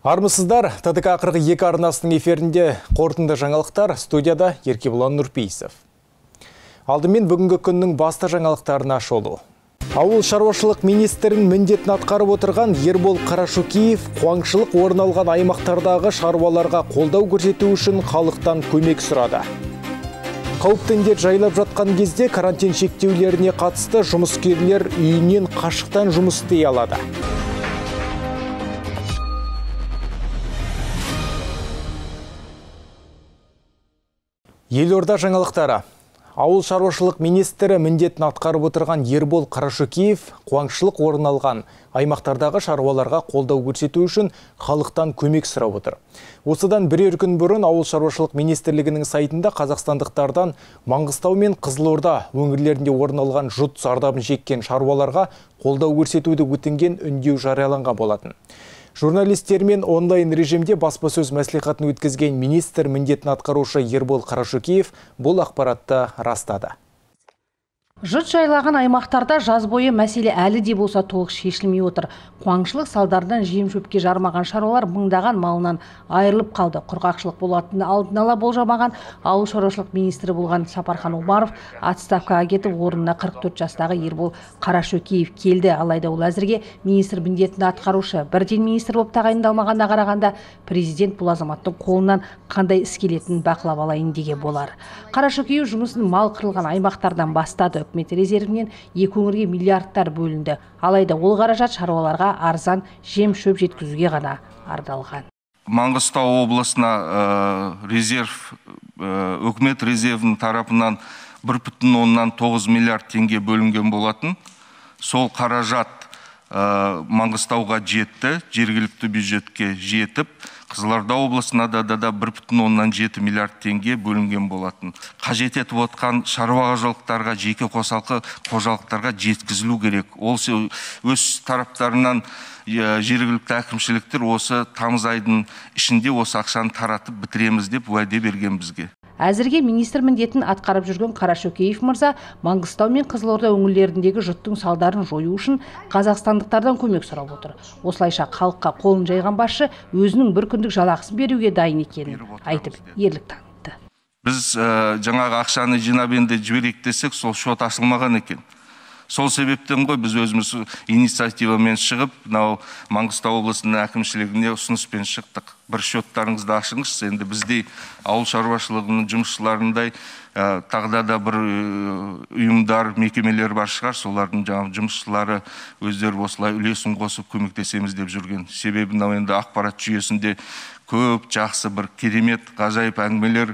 Армысыздар, ТДК 42 арнасының эфирінде қорытынды жаңалықтар, студияда Еркебұлан Нұрпейісов. Алдымен бүгінгі күннің басты жаңалықтарына шолу. Ауыл шаруашылық министрін міндетін атқарып отырған Ербол Қарашөкеев қуаңшылық орын алған аймақтардағы шаруаларға қолдау көрсету үшін халықтан көмек сұрады. Қауіпті індет жайлап жатқан кезде карантин шектеулеріне қатысты жұмыскерлер үйінен қашықтан жұмыс істей алады. Елорда жаңалықтары. Ауыл шаруашылық министрі міндетін атқарып отырған Ербол Қарашөкеев қуаңшылық орын алған аймақтардағы шаруаларға қолдау көрсету үшін халықтан көмек сұрап отыр. Осыдан бірер күн бұрын Ауыл шаруашылық министрлігінің сайтында қазақстандықтардан Маңғыстау мен Қызылорда өңірлерінде орын алған жұт зардабын шеккен шаруаларға қолдау көрсетуді өтінген үндеу жарияланған болатын. Журналистермен онлайн режимде баспасөз мәслихатын өткізген министр міндетін атқарушы Ербол Қарашөкеев бұл ақпаратты растады. Жұт жайлаған аймақтарда жаз бойы мәселе әлі де болса толық шешілмей отыр. Қуаңшылық салдарынан жем-шөпке жармаған шаруалар мыңдаған малынан айырылып қалды. Құрғақшылық болатынын алдын ала болжамаған ауыл шаруашылық министрі болған Сапархан Омаров отставкаға кетіп, орнына 44 жастағы Ербол Қарашөкеев келді. Алайда ол әзірге министр міндетін атқарушы. Бірден министр болып тағайындалмағанына қарағанда, президент бұл азаматтың қолынан қандай іс келетінін бақылап алайын деген болар. Қарашөкеев жұмысын мал қырылған аймақтардан бастады. Үкімет резервінен екі өңірге миллиардтар бөлінді. Алайда ол қаражат шаруаларға арзан жем-шөп жеткізуге ғана арналған. Маңғыстау облысына үкімет резервінің тарапынан 1,9 миллиард теңге бөлінген болатын. Сол қаражат Маңғыстауға жетті, жергілікті бюджетке жетіп, Қызылорда облысына да 1,7 миллиард теңге бөлінген болатын. Қажет етіп отқан шаруа қожалықтарға, жеке қосалқы қожалықтарға жеткізілу керек. Ол өз тараптарынан жергілікті әкімшіліктер осы тамыз айдың ішінде осы ақшаны таратып бітіреміз деп уәде берген бізге. Әзірге министр міндетін атқарып жүрген Қарашөкеев мырза Маңғыстау мен Қызылорда өңірлеріндегі жұттың салдарын жою үшін қазақстандықтардан көмек сұрап отыр. Осылайша халыққа қолын жайған басшы өзінің бір күндік жалақысын беруге дайын екенін айтып, ерлік танытты. Біз жаңағы ақшаны жинап енді жіберейік десек, сол шот ашылмаған екен. Сол себептен ғой біз өзіміз инициативамен шығып, Маңғыстау облысының әкімшілігіне ұсыныспен шықтық. Бір шоттарыңызды ашыңыз, енді біздей ауыл шаруашылығының жұмысшыларындай тағда да бір ұйымдар, мекемелер бар шығар, солардың жұмысшылары өздері осылай үлесін қосып көмектесеміз деп жүрген. Себебі енді ақпарат жүйесінде көп жақсы бір керемет, ғажайып әңгімелер,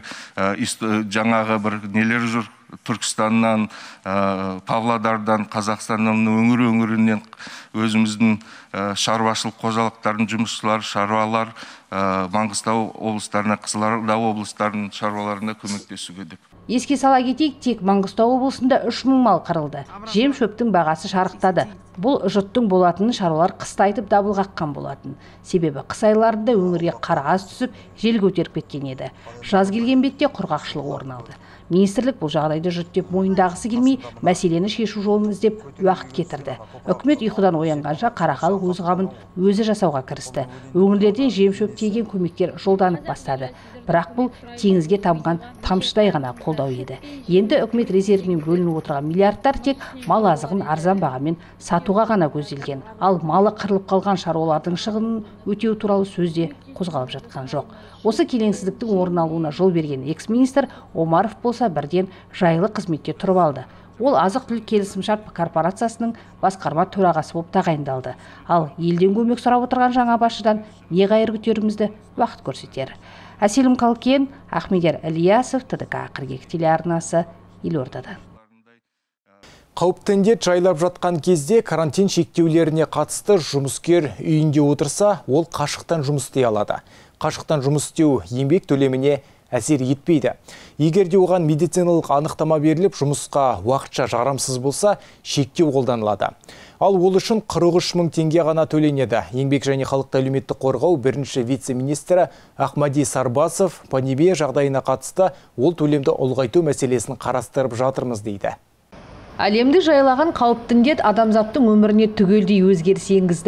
жаңағы бір нелер жүр. Түркістаннан, Павлодардан, Қазақстаннан, өңір-өңірінен өзіміздің шаруашылық қожалықтардың жұмысшылар, шаруалар Маңғыстау облыстарына, Қызылорда облыстарының шаруаларына көмектесуге деп. Еске сала кетейік, тек Маңғыстау облысында 3000 мал қырылды. Жем-шөптің бағасы шарықтады. Бұл жұттың болатынын шаруалар қыста айтып дабыл қаққан болатын. Себебі қыс айларында өңірге қар-аз түсіп, жел көтеріп кеткен еді. Жаз келген бетте құрғақшылық орын алды. Министрлік бұл жағдайды жұт деп мойындағысы келмей, мәселені шешу жолын іздеп уақыт кетірді. Үкімет ұйқыдан оянғанша қара халық өз қамын өзі жасауға кірісті. Өңірлерден жем-шөп тиеген көмектер жолданып бастады. Бірақ бұл теңізге тамған тамшыдай ғана қолдау еді. Енді үкімет резервінен бөлініп отырған миллиардтар тек мал азығын арзан бағамен сатуға ғана көзделген. Ал малы қырылып қалған шаруалардың шығынын өтеу туралы сөзде қозғалып жатқан жоқ. Осы келеңсіздіктің орын алуына жол берген экс-министр Омаров болса бірден жайлы қызметте тұрып алды. Ол азық-түлік келісімшарт корпорациясының басқарма төрағасы болып тағайындалды. Ал елден көмек сұрап отырған жаңа басшыдан не қайыр күтерімізді уақыт көрсетер. Әселім Қалкен, Ахмедияр Ильясов, ТДК 42 телеарнасы, Елордадан. Қауіпті індет жайлап жатқан кезде карантин шектеулеріне қатысты жұмыскер үйінде отырса, ол қашықтан жұмыс істей алады. Қашықтан жұмыс істеу еңбек төлеміне әсер етпейді. Егер де оған медициналық анықтама беріліп, жұмысқа уақытша жарамсыз болса, шектеу қолданылады. Ал ол үшін 43 мың теңге ғана төленеді. Еңбек және халықты әлеуметтік қорғау бірінші вице-министрі Ахмади Сарбасов пандемия жағдайына қатысты ол төлемді ұлғайту мәселесін қарастырып жатырмыз дейді. Әлемді жайлаған қауіпті індет адамзаттың өміріне түгелдей өзгеріс енгізді.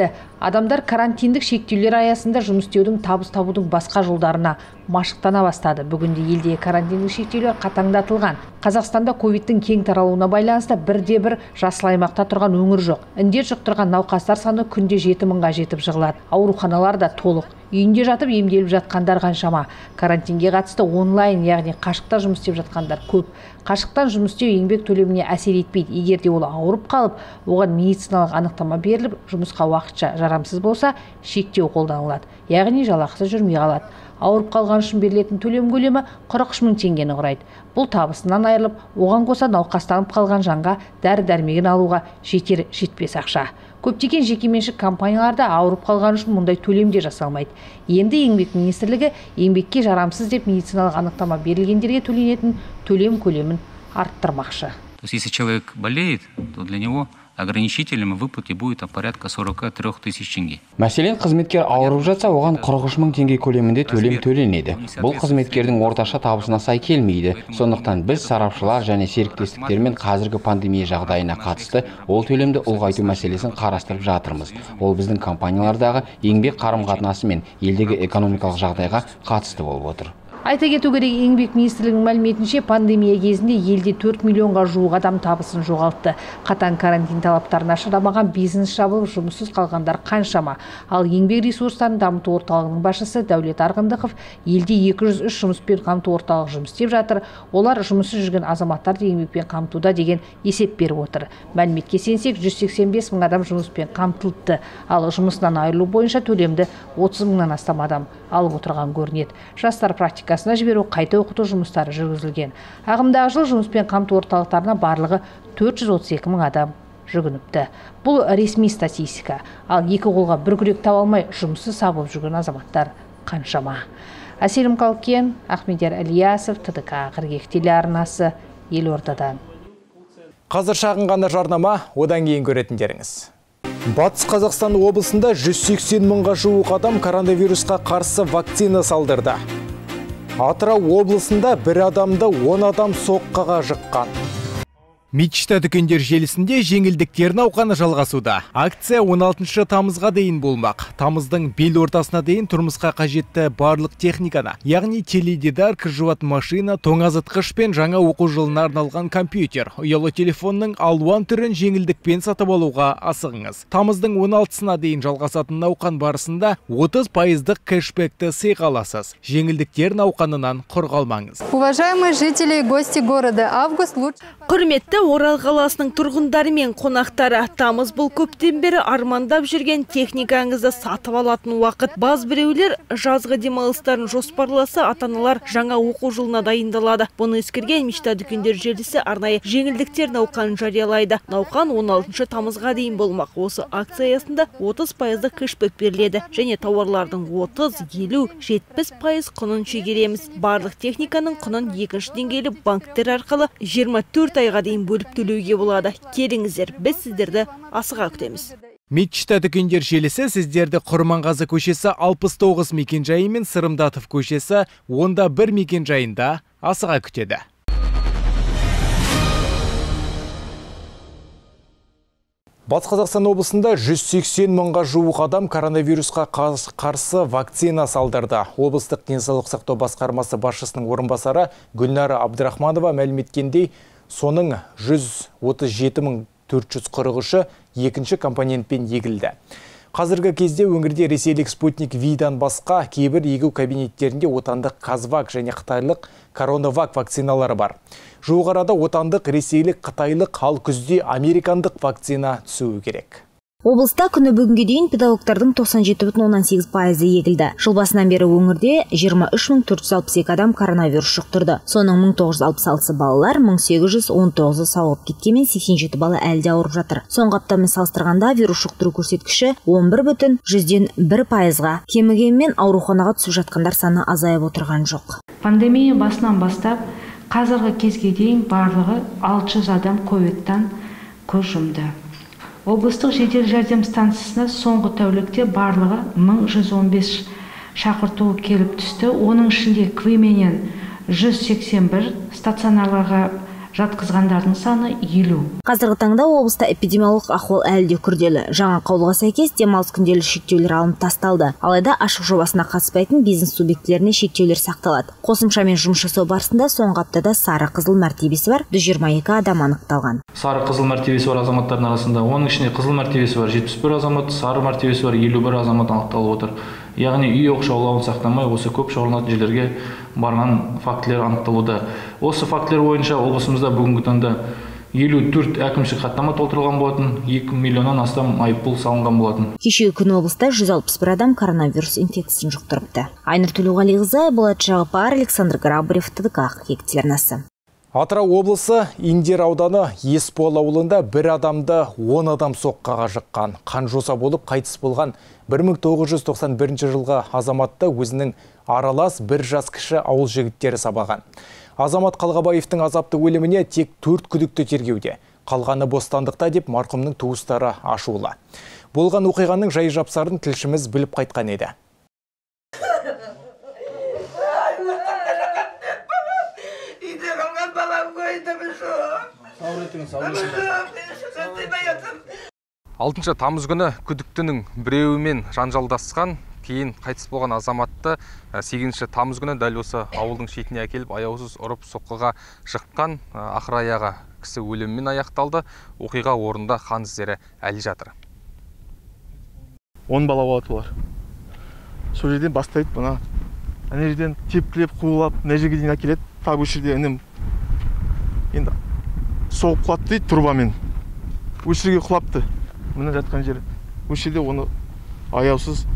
Адамдар карантиндік шектеулер аясында жұмыс істеудің, табыс табудың басқа жолдарына машықтана бастады. Бүгінде елдегі карантиндік шектеулер қатаңдатылған. Қазақстанда ковидтің кең таралуына байланысты бірде-бір жасыл аймақта тұрған өңір жоқ. Індет жұқтырған науқастар саны күнде 7 мыңға жетіп жығылады. Ауруханалар да толық. Үйінде жатып емделіп жатқандар қаншама. Карантинге қатысты онлайн, яғни қашықта жұмыс істеп жатқандар көп. Қашықтан жұмыс істеу еңбек төлеміне әсер етпейді. Егер де ол ауырып қалып, оған медициналық анықтама беріліп, жұмысқа уақытша жарамсыз болса, шектеу қолданылады. Яғни жалақысы жүрмей қалады. Ауырып қалған үшін берілетін төлем көлемі 43 мың теңгені құрайды. Бұл табысынан айырылып, оған қоса науқастанып қалған жанға дәрі-дәрмегін алуға жетер-жетпес ақша. Көптеген жекеменшік компанияларда ауырып қалған үшін мұндай төлем де жасалмайды. Енді еңбек министрлігі еңбекке жарамсыз деп медициналық анықтама берілгендерге төленетін төлем көлемін арттырмақшы. То есть, если человек болеет, то для него ограничителем в выплате будет порядка 43 тысяч теңге. Мәселен, қызметкер ауырып жатса, оған 43 мың теңге көлемінде төлем төленеді. Бұл қызметкердің орташа табысына сай келмейді. Сондықтан біз сарапшылар және серіктестіктермен қазіргі пандемия жағдайына қатысты ол төлемді ұлғайту мәселесін қарастырып жатырмыз. Ол біздің компаниялардағы еңбек қарым-қатынасы мен елдегі экономикалық жағдайға қатысты болып отыр. Айта кету керек, еңбек министрлігінің мәліметінше пандемия кезінде елде 4 миллионға жуық адам табысын жоғалтты. Қатаң карантин талаптарына шыдамаған бизнес жабылып, жұмыссыз қалғандар қаншама. Ал еңбек ресурстарын дамыту орталығының басшысы Дәулет Арғындықов елде 203 жұмыспен қамту орталық жұмыс істеп жатыр. Олар жұмыссыз жүрген азаматтарды еңбекпен қамтуда деген есеп беріп отыр. Мәліметке сенсек, 185 мың адам жұмыспен қамтылыпты. Ал жұмысынан айырылу бойынша төлемді 30 мыңнан астам адам алып отырған көрінеді. Жастар практикасына жіберу, қайта оқыту жұмыстары жүргізілген. Ағымдағы жыл жұмыспен қамту орталықтарына барлығы 432 мың адам жүгініпті. Бұл ресми статистика. Ал екі қолға бір күрек таба алмай жұмыссыз сабылып жүрген азаматтар қаншама. Әселім Қалкен, Ахмедияр Ильясов, ТДК қырғек телеарнасы, Елордадан. Қазір шағын ғана жарнама, одан кейін көретіндеріңіз. Батыс Қазақстан облысында 180 мыңға жуық адам коронавирусқа қарсы вакцина салдырды. Атырау облысында бір адамды 10 адам соққыға жыққан. Мечта дүкендер желісінде жеңілдіктер науқаны жалғасуда. Акция 16 тамызға дейін болмақ. Тамыздың бел ортасына дейін тұрмысқа қажетті барлық техниканы, яғни теледидар, кір жуатын машина, тоңазытқыш пен жаңа оқу жылына арналған компьютер, ұялы телефонның алуан түрін жеңілдікпен сатып алуға асығыңыз. Тамыздың 16-сына дейін жалғасатын науқан барысында 30% кэшбэкті сыйға аласыз. Жеңілдіктер науқанынан құр қалмаңыз. Уважаемые жители и гости города, август лучше... Құрметті Орал қаласының тұрғындары мен қонақтары, тамыз бұл көптен бері армандап жүрген техникаңызды сатып алатын уақыт. Баз біреулер жазғы демалыстарын жоспарласа, ата-аналар жаңа оқу жылына дайындалады. Бұны ескерген Мечта дүкендер желісі арнайы жеңілдіктер науқанын жариялайды. Науқан 16 тамызға дейін болмақ. Осы акция аясында 30% кэшбэк беріледі және тауарлардың 30, 50, 70% құнын шегереміз. Барлық техниканың құнын екінші деңгейлі банктер арқылы 24 айға дейін бөліп төлеуге болады. Келіңіздер, біз сіздерді асыға күтеміз. Мечта дүкендер желісі сіздерді Құрманғазы көшесі 69 мекенжайы мен Сырымдатов көшесі 10-1 мекенжайында асыға күтеді. Батыс Қазақстан облысында 180 мыңға жуық адам коронавирусқа қарсы вакцина салдырды. Облыстық денсаулық сақтау басқармасы басшысының орынбасары Гүлнара Абдрахманова мәлім еткендей, соның 137.443-і екінші компонентпен егілді. Қазіргі кезде өңірде ресейлік Спутник Видан басқа кейбір егу кабинеттерінде отандық Казвак және қытайлық Коронавак вакциналары бар. Жуық арада отандық, ресейлік, қытайлық, ал күзде американдық вакцина түсуі керек. Облыста күні бүгінге дейін педагогтардың 97,18% егілді. Жыл басынан бері өңірде 23.462 адам коронавирус жұқтырды. Соның 1966 балалар, 1819 сауығып кеткенмен 87 бала әлде ауырып жатыр. Соңғы аптамен салыстырғанда вирус жұқтыру көрсеткіші 11,1%-ға кемігенмен ауруханаға түсіп жатқандар саны азайып отырған жоқ. Пандемия басынан бастап, қазіргі кезге дейін барлығы 600 адам ковидтан көз жұмды. Облыстық жедел жәрдем станциясына соңғы тәулікте барлығы 1115 шақырту келіп түсті. Оның ішінде Кви менен 181, стационарларға жатқызғандардың саны 50. Қазіргі таңда облыста эпидемиологиялық ахуал әлі де күрделі. Жаңа қаулыға сәйкес демалыс күнделік шектеулер алынып тасталды. Алайда ашық жобасына қатыспайтын бизнес субъектілеріне шектеулер сақталады. Қосымшамен жұмыс жасау барысында соңғы аптада сары қызыл мәртебесі бар 122 адам анықталған. Сары қызыл мәртебесі бар азаматтардың арасында оның ішінде қызыл мәртебесі бар 71 азамат, сары мәртебесі бар 51 азамат анықталып отыр. Яғни үй оқшаулауын сақтамай, осы көп шоғырланатын жерлерге барған фактілер анықталуда. Осы фактілер бойынша облысымызда бүгінгі таңда 54 әкімшілік хаттама толтырылған болатын, 2 миллионнан астам айыппұл салынған болатын. Кешегі күні облыста 161 адам коронавирус инфекциясын жұқтырыпты. Айнұр Төлеуғалиқызы, Болат Жағыпар, Александр Грабарев, ТДК халық телеарнасы. Атырау облысы Индер ауданы Еспол ауылында бір адамды 10 адам соққаға жыққан. Қанжоса болып қайтыс болған 1991 жылғы азаматты өзінің аралас бір жас кіші ауыл жігіттері сабаған. Азамат Қалғабаевтың азапты өліміне тек 4 күдікті тергеуде. Қалғаны бостандықта деп марқұмның туыстары ашулы. Болған оқиғаның жай жапсарын тілшіміз біліп қайтқан еді. Алтыншы тамыз күні күдіктінің біреуімен жанжалдасқан, кейін қайтыс болған азаматты 8 тамыз күні дәл осы ауылдың шетіне әкеліп аяусыз ұрып соққыға жыққан. Ақыр аяғы кісі өліммен аяқталды. Оқиға орнында қан іздері әлі жатыр. 10 бала болады олар. Сол жерден бастайды бұна. Ана жерден тепкілеп, қуылап, мына жерге дейін әкеледі. Тап осы жерде інім енді соғып құлатты дейді тұрбамен. Осы жерге құлапты. Мына жатқан жері. Осы жерде оны аяусыз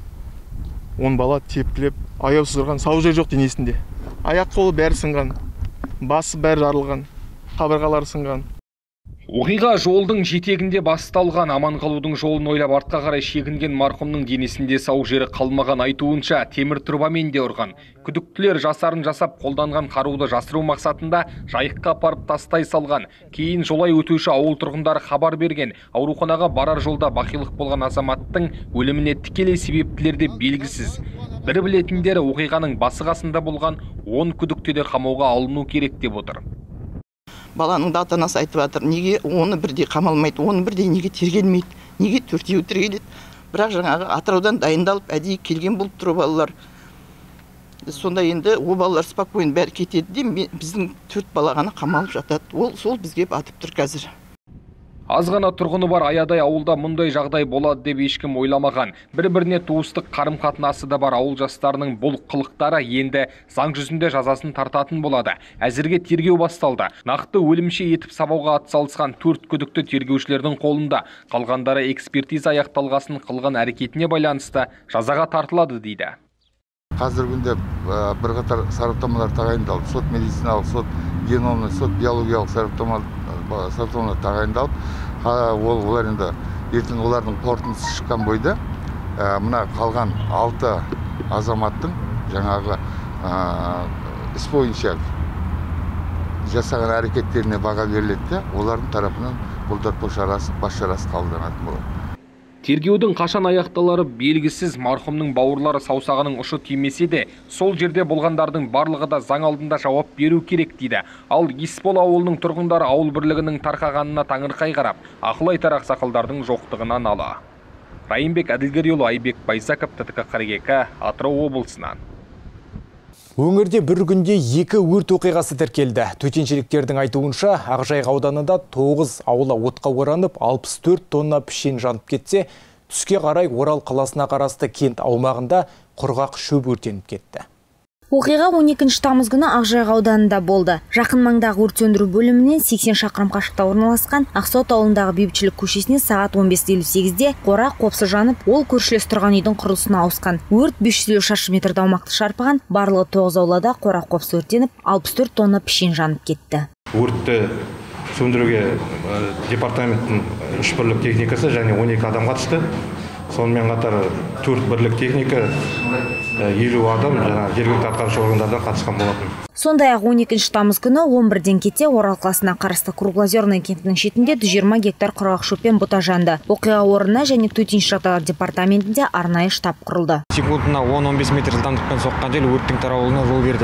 10 бала тепкілеп, аяусыз ұрған, сау жер жоқ денесінде. Аяқ қолы бәрі сынған, басы бәрі жарылған, қабырғалары сынған. Оқиға жолдың жетегінде басталған. Аман қалудың жолын ойлап артқа қарай шегінген марқұмның денесінде сау жері қалмаған. Айтуынша темір тұрбамен де ұрған. Күдіктілер жасарын жасап қолданған қаруды жасыру мақсатында жайыққа апарып тастай салған. Кейін жолай өтуші ауыл тұрғындары хабар берген. Ауруханаға барар жолда бақилық болған азаматтың өліміне тікелей себептілер де белгісіз. Бір білетіндері оқиғаның басы қасында болған 10 күдікті де қамауға алыну керек деп отыр. Баланың да ата-анасы айтып жатыр, неге оны бірдей қамалмайды, оны бірдей неге тергелмейді, неге төртеуі тергеледі. Бірақ жаңағы Атыраудан дайындалып әдейі келген болып тұр балалар. Сонда енді о балалар спокойно бәрі кетеді де, біздің 4 бала ғана қамалып жатады. Ол сол бізге батып тұр қазір. Аз ғана тұрғыны бар аядай ауылда мұндай жағдай болады деп ешкім ойламаған. Бір-біріне туыстық қарым-қатынасы да бар ауыл жастарының бұл қылықтары енді заң жүзінде жазасын тартатын болады. Әзірге тергеу басталды. Нақты өлімше етіп сабауға атсалысқан 4 күдікті тергеушілердің қолында. Қалғандары экспертиза аяқталғасын қылған әрекетіне байланысты жазаға тартылады дейді. Қазіргі күнде бірқатар сараптамалар тағайындалып, сот медициналық, сот геномный, сот биологиялық сараптамалар тағайындалып, олар енді ертең олардың қорытындысы шыққан бойда мына қалған 6 азаматтың жаңағы іс бойынша жасаған әрекеттеріне баға беріледі, олардың тарапынан бұлтартпау шарасы, бас шарасы қабылданатын болады. Тергеудің қашан аяқталары белгісіз. Марқұмның бауырлары саусағының ұшы тимесе де, сол жерде болғандардың барлығы да заң алдында жауап беру керек дейді. Ал Еспол ауылының тұрғындары ауыл бірлігінің тарқағанына таңырқай қарап, ақыл айтар ақсақалдардың жоқтығынан ала. Райымбек Әділгерейұлы, Айбек Байзақов, ТТК 42, Атырау облысынан. Өңірде бір күнде 2 өрт оқиғасы тіркелді. Төтеншеліктердің айтуынша, Ақжайық ауданында 9 аула отқа оранып, 64 тонна пішен жанып кетсе, түске қарай Орал қаласына қарасты кент аумағында құрғақ шөп өртеніп кетті. Оқиға 12 тамыз күні Ақжайық ауданында болды. Жақын маңдағы өрт сөндіру бөлімінен 80 шақырым қашықта орналасқан Ақсот ауылындағы Бейбітшілік көшесіне сағат 15:58-де қора қопсы жанып, ол көршілес тұрған үйдің құрылысына ауысқан. Өрт 550 шаршы метрді аумақты шарпыған, барлығы 9 аулада қора қопсы өртеніп, 64 тонна пішен жанып кетті. Өртті сөндіруге департаменттің 3 бірлік техникасы және 12 адам қатысты. Сонымен қатар 4 бірлік техника, 50 адам жергілікті атқарушы органдардан қатысқан болатын. Сондай-ақ 12 тамыз күні 11-ден кете Орал қаласына қарасты Круглозерный кентінің шетінде 120 гектар құрғақ шөппен бұта жанды. Оқиға орнына және төтенше жағдайлар департаментінде арнайы штаб құрылды. Секундына 10-15 метр жылдамдықпен соққан жел өрттің таралуына жол берді.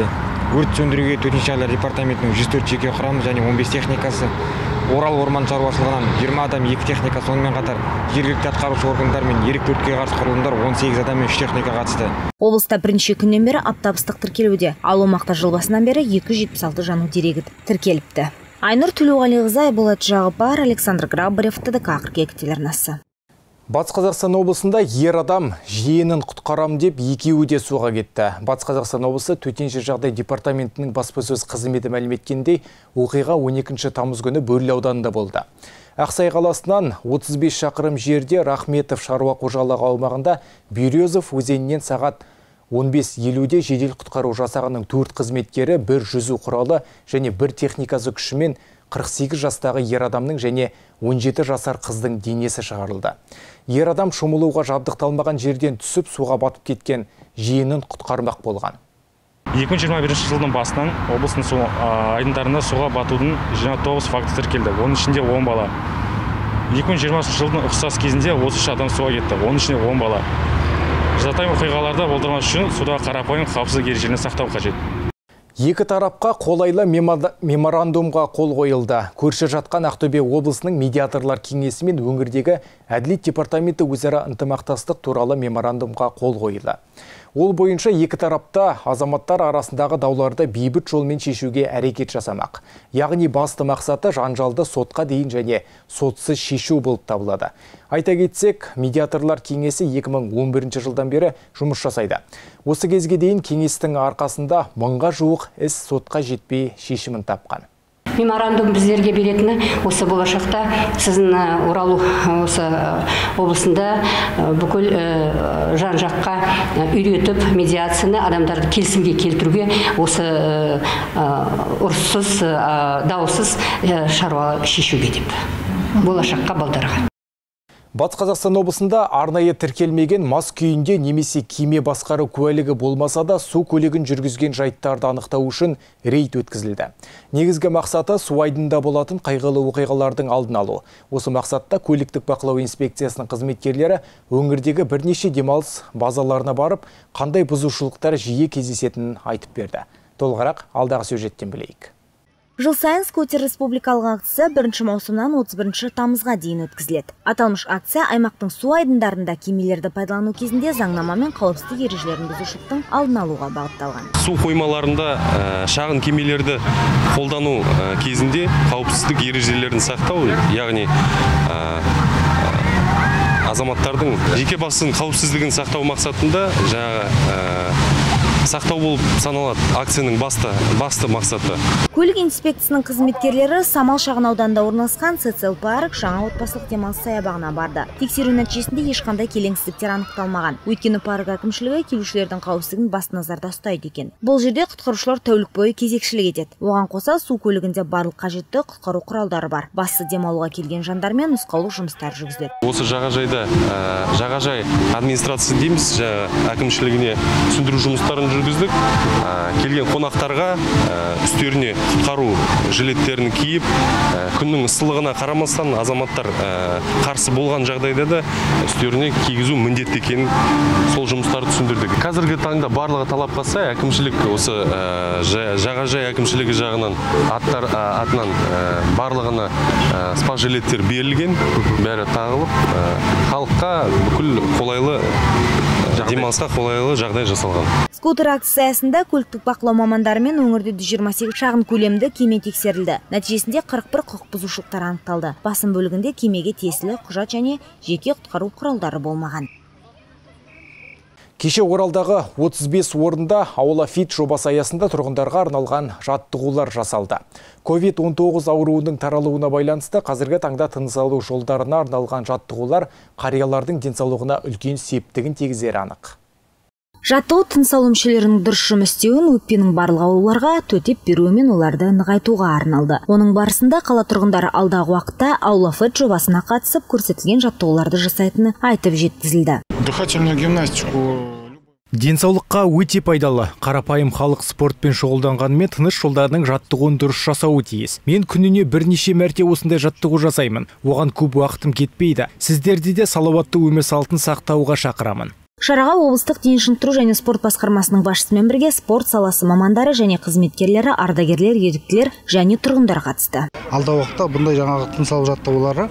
өрт сөндіруге төтенше жағдайлар департаментінің 104 жеке құрамы және 15 техникасы, Орал орман шаруашылығынан 20 адам, 2 техника, сонымен қатар жергілікті атқарушы органдар мен ерікті өртке қарсы құрылымдар 18 адам мен 3 техника қатысты. Облыста бірнеше күннен бері аптап ыстық тіркелуде. Ал аймақта жыл басынан бері 276 жану дерегі тіркеліпті. Айнұр Төлеуғалиқызы, Болат Жағыпар, Александр Грабарев, ТДК қыркүйек телеарнасы. Батыс Қазақстан облысында ер адам жиенін құтқарам деп екеуі де суға кетті. Батыс Қазақстан облысы төтенше жағдай департаментінің баспасөз қызметі мәлім еткендей, оқиға 12 тамыз күні Бөрлі ауданында болды. Ақсай қаласынан 35 шақырым жерде Рахметов шаруа қожалығы аумағында Березов өзенінен сағат 15:50-де жедел құтқару жасағының 4 қызметкері, 1 жүзу құралы және 1 техникасы күшімен 48 жастағы ер адамның және 17 жасар қыздың денесі шығарылды. Ер адам шомылуға жабдықталмаған жерден түсіп суға батып кеткен жиенін құтқармақ болған. 2021 жылдың басынан облыстың су айдындарында суға батудың 29 факті тіркелді. Оның ішінде 10 бала. 2020 жылдың ұқсас кезінде 33 адам суға кетті. Оның ішінде 10 бала. Жазатайым оқиғаларда болдырмас үшін суда қарапайым қауіпсіздік ережелерін сақтау қажет. Екі тарапқа қолайлы меморандумға қол қойылды. Көрші жатқан Ақтөбе облысының медиаторлар кеңесі мен өңірдегі әділет департаменті өзара ынтымақтастық туралы меморандумға қол қойылды. Ол бойынша екі тарапта азаматтар арасындағы дауларды бейбіт жолмен шешуге әрекет жасамақ. Яғни басты мақсаты жанжалды сотқа дейін және сотсыз шешу болып табылады. Айта кетсек, медиаторлар кеңесі 2011 жылдан бері жұмыс жасайды. Осы кезге дейін кеңестің арқасында 1000-ға жуық іс сотқа жетпей шешімін тапқан. Меморандум біздерге беретіні осы болашақта сіздің Орал осы облысында бүкіл жан жаққа үйретіп медиацияны адамдарды келісімге келтіруге осы ұрыссыз, даусыз шаруа шешуге деп болашаққа балдарға. Батыс Қазақстан облысында арнайы тіркелмеген мас күйінде немесе кеме басқару куәлігі болмаса да су көлігін жүргізген жайттарды анықтау үшін рейд өткізілді. Негізгі мақсаты су айдынында болатын қайғылы оқиғалардың алдын алу. Осы мақсатта көліктік бақылау инспекциясының қызметкерлері өңірдегі бірнеше демалыс базаларына барып, қандай бұзушылықтар жиі кездесетінін айтып берді. Толығырақ алдағы сюжеттен білейік. Жыл сайын скутер республикалық акция 1 маусымнан 31 тамызға дейін өткізіледі. Аталмыш акция аймақтың су айдындарында кемелерді пайдалану кезінде заңнама мен қауіпсіздік ережелерін бұзушылықтың алдын алуға бағытталған. Су қоймаларында шағын кемелерді қолдану кезінде қауіпсіздік ережелерін сақтау, яғни азаматтардың жеке басының қауіпсіздігін сақтау мақсатында сақтау болып саналады акцияның басты мақсаты. Көлік инспекциясының қызметкерлері Самал шағын ауданында орналасқан СЦЛ парк жаңа отбасылық демалыс саябағына барды. Тексеру нәтижесінде ешқандай келеңсіздіктер анықталмаған. Өйткені парк әкімшілігі келушілердің қауіпсіздігін басты назарда ұстайды екен. Бұл жерде құтқарушылар тәулік бойы кезекшілік етеді. Оған қоса су көлігінде барлық қажетті құтқару құралдары бар. Басты демалуға келген жандармен нұсқаулық жұмыстар жүргізіледі. Осы жағажайда жағажай администрациясы дейміз, әкімшілігіне түсіндіру жұмыстарын жүргіздік. Келген қонақтарға үстеріне құтқару жилеттерін киіп, күннің ыстылығына қарамастан азаматтар қарсы болған жағдайда да үстеріне кигізу міндетті екенін сол жұмыстарды түсіндірдік. Қазіргі таңда барлығы талапқа сай әкімшілік осы жағажай әкімшілігі жағынан атынан барлығына спа жилеттер берілген, бәрі тағылып, халыққа бүкіл қолайлы демалысқа қолайлы жағдай жасалған. Скутер акциясы аясында көліктік бақылау мамандарымен өңірде 128 шағын көлемді кеме тексерілді. Нәтижесінде 41 құқық бұзушылықтар анықталды. Басым бөлігінде кемеге тиесілі құжат және жеке құтқару құралдары болмаған. Кеше Оралдағы 35 орында аула фит жобасы аясында тұрғындарға арналған жаттығулар жасалды. COVID-19 ауруының таралуына байланысты қазіргі таңда тыныс алу жолдарына арналған жаттығулар қариялардың денсаулығына үлкен септігін тигізері анық. Жаттығу тыныс алу мүшелерінің дұрыс жұмыс істеуін, өкпенің барлық ауруларға төтеп беруі мен оларды нығайтуға арналды. Оның барысында қала тұрғындары алдағы уақытта аула фит жобасына қатысып көрсетілген жаттығуларды жасайтыны айтып жеткізілді. Дыхательную гимнастику Денсаулыққа өте пайдалы. Қарапайым халық спортпен шұғылданғанымен тыныс жолдарының жаттығуын дұрыс жасауы тиіс. Мен күніне бірнеше мәрте осындай жаттығу жасаймын. Оған көп уақытым кетпейді. Сіздерді де салауатты өмір салтын сақтауға шақырамын. Шараға облыстық дене шынықтыру және спорт басқармасының басшысымен бірге спорт саласы мамандары және қызметкерлері, ардагерлер, еріктілер және тұрғындар қатысты. Алдағы уақытта бұндай жаңағы тыныс алу жаттығулары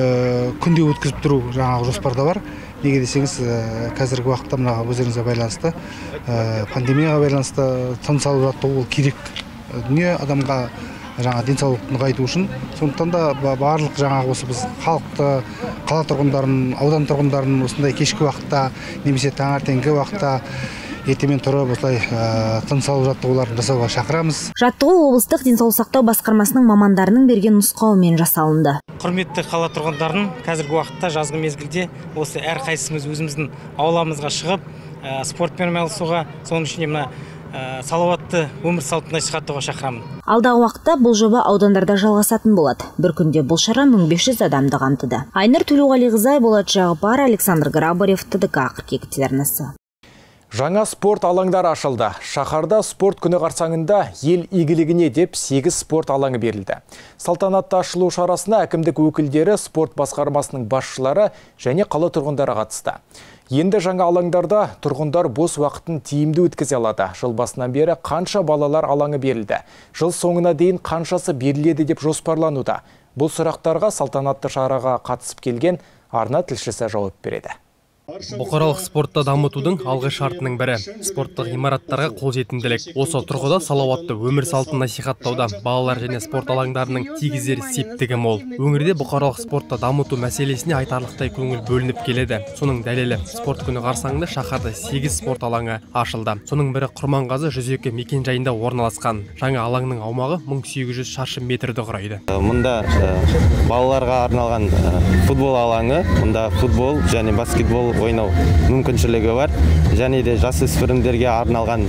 күнде өткізіп тұру жаңағы жоспарда бар. Неге десеңіз, қазіргі уақытта мына өздеріңізге байланысты, пандемияға байланысты тыныс алу жаттығу керек дүние адамға жаңа денсаулықты нығайту үшін. Сондықтан да барлық жаңағы осы біз халықты, қала тұрғындарын, аудан тұрғындарын осындай кешкі уақытта немесе таңертеңгі уақытта ертемен тұрып осылай тыныс алу жаттығуларын жасауға шақырамыз. Жаттығу облыстық денсаулық сақтау басқармасының мамандарының берген нұсқауымен жасалынды. Құрметті қала тұрғындарын, қазіргі уақытта жазғы мезгілде осы әрқайсымыз өзіміздің ауламызға шығып спортпен айналысуға, соның ішінде мына салауатты өмір салтын насихаттауға шақырамын. Алдағы уақытта бұл жоба аудандарда жалғасатын болады. Бір күнде бұл шара 1500 адамды қамтыды. Айнұр Төлеуғалиқызы, Болат Жағыпар, Александр Грабарев, ТДК 42 телеарнасы. Жаңа спорт алаңдары ашылды. Шаһарда спорт күні қарсаңында ел игілігіне деп 8 спорт алаңы берілді. Салтанатты ашылу шарасына әкімдік өкілдері, спорт басқармасының басшылары және қала тұрғындары қатысты. Енді жаңа алаңдарда тұрғындар бос уақытын тиімді өткізе алады. Жыл басынан бері қанша балалар алаңы берілді? Жыл соңына дейін қаншасы беріледі деп жоспарлануда? Бұл сұрақтарға салтанатты шараға қатысып келген арна тілшісі жауап береді. Бұқаралық спортты дамытудың алғы шартының бірі спорттық ғимараттарға қолжетімділік. Осы тұрғыда салауатты өмір салтын насихаттауда балалар және спорт алаңдарының тигізер септігі мол. Өңірде бұқаралық спортты дамыту мәселесіне айтарлықтай көңіл бөлініп келеді. Соның дәлелі спорт күні қарсаңында шаһарда 8 спорт алаңы ашылды. Соның бірі Құрманғазы 102 мекенжайында орналасқан. Жаңа алаңның аумағы 1800 шаршы метрді құрайды. Мұнда балаларға арналған футбол алаңы, мұнда футбол және баскетбол ойнау мүмкіншілігі бар. Және де жасөспірімдерге арналған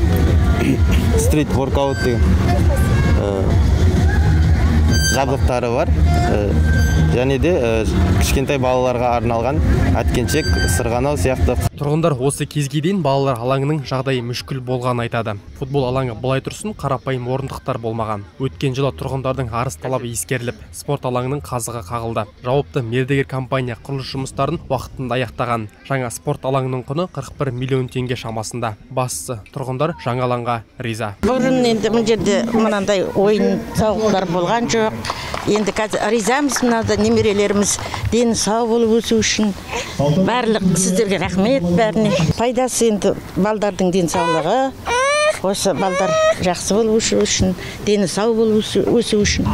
стрит воркаут жабдықтары бар. Және де кішкентай балаларға арналған әткеншек, сырғанау сияқты. Тұрғындар осы кезге дейін балалар алаңының жағдайы мүшкіл болғанын айтады. Футбол алаңы былай тұрсын қарапайым орындықтар болмаған. Өткен жылы тұрғындардың арыз талабы ескеріліп, спорт алаңының қазығы қағылды. Жауапты мердігер компания құрылыс жұмыстарын уақытында аяқтаған. Жаңа спорт алаңының құны 41 миллион теңге шамасында. Бастысы тұрғындар жаңа алаңға риза. Бұрын енді бұл жерде мынандай ойын сауықтар болған жоқ. Енді қазір ризамыз, мынада немерелеріміз дені сау болып өсу үшін. Барлық сіздерге рахмет бәріне. Пайдасы енді балдардың денсаулығы, осы балдар жақсы болып өсу үшін, дені сау болып өсу үшін.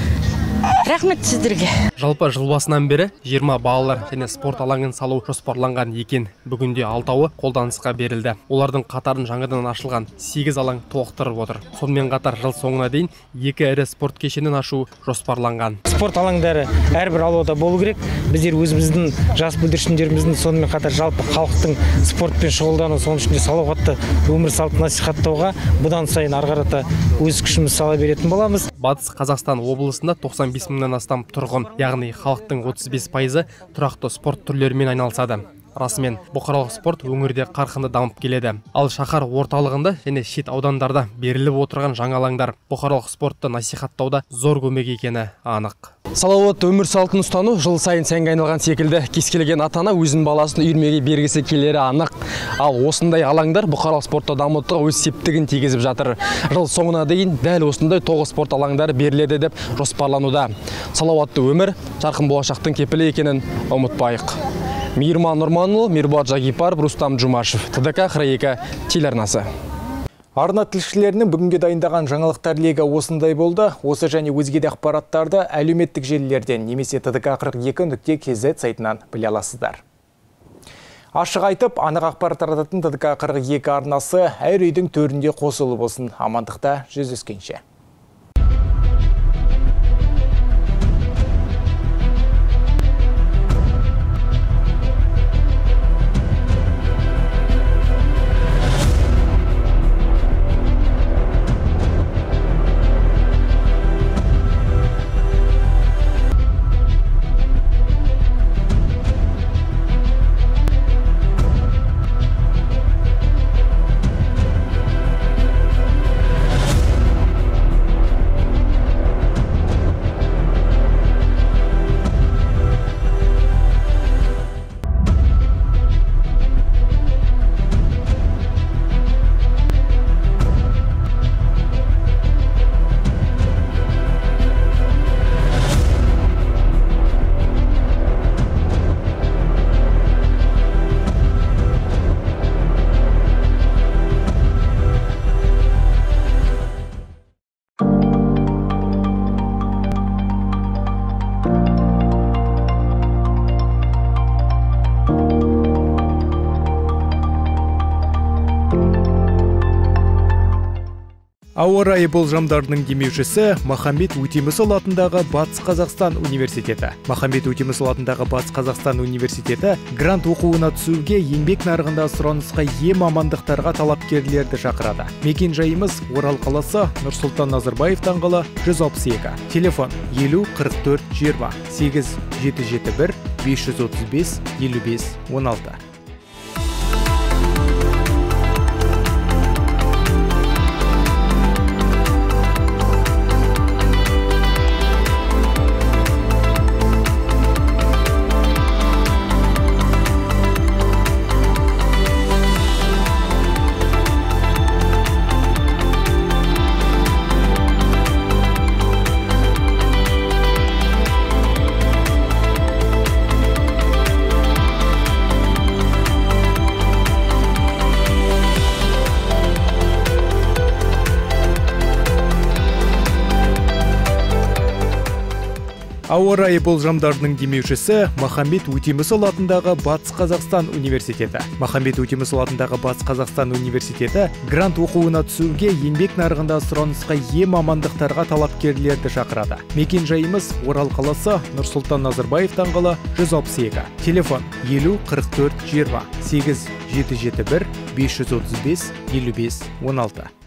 Рахмет сіздерге. Жалпы жыл басынан бері 20 балалар және спорт алаңын салу жоспарланған екен. Бүгінде 6-ы қолданысқа берілді. Олардың қатарын жаңадан ашылған 8 алаң толықтырып отыр. Сонымен қатар жыл соңына дейін 2 ірі спорт кешенін ашу жоспарланған. Спорт алаңдары әрбір аулада болу керек. Біздер өзіміздің жас бүлдіршіндеріміздің сонымен қатар жалпы халықтың спортпен шұғылдану, соның ішінде салауатты өмір салтын насихаттауға бұдан сайын ары қарата өз күшімізді сала беретін боламыз. Батыс Қазақстан облысында 95 мыңнан астам тұрғын, яғни халықтың 35% тұрақты спорт түрлерімен айналысады. Расымен, бұқаралық спорт өңірде қарқынды дамып келеді. Ал шаһар орталығында және шет аудандарда беріліп отырған жаңа алаңдар бұқаралық спортты насихаттауда зор көмек екені анық. Салауатты өмір салтын ұстану жыл сайын сәнге айналған секілді. Кез келген ата-ана өзінің баласын үйірмеге бергісі келері анық. Ал осындай алаңдар бұқаралық спортты дамытуға өз септігін тигізіп жатыр. Жыл соңына дейін дәл осындай 9 спорт алаңдары беріледі деп жоспарлануда. Салауатты өмір жарқын болашақтың кепілі екенін ұмытпайық. Мейірман Нұрманұлы, Мирбат Жағипар, Рустам Джумашев, ТДК 42 телеарнасы. Арна тілшілерінің бүгінге дайындаған жаңалықтар легі осындай болды. Осы және өзге де ақпараттарды әлеуметтік желілерден немесе tdk42.kz сайтынан біле аласыздар. Ашық айтып, анық ақпарат тарататын ТДК 42 арнасы әр үйдің төрінде қосылып болсын. Амандықта жүздескенше. Ауа райы болжамдарының демеушісі Махамбет Өтемісұлы атындағы Батыс Қазақстан университеті. Махамбет Өтемісұлы атындағы Батыс Қазақстан университеті грант оқуына түсуге еңбек нарығында сұранысқа ие мамандықтарға талапкерлерді шақырады. Мекен жайымыз Орал қаласы, Нұрсұлтан Назарбаев даңғылы 162. Телефон 50 44 20 8771 535 55 16. Ауа райы болжамдарының демеушісі Махамбет Өтемісұлы атындағы Батыс Қазақстан университеті. Махамбет Өтемісұлы атындағы Батыс Қазақстан университеті грант оқуына түсуге еңбек нарығында сұранысқа ие мамандықтарға талапкерлерді шақырады. Мекен жайымыз Орал қаласы, Нұрсұлтан Назарбаев даңғылы 162. Телефон 50 44 20 8771 535 55 16.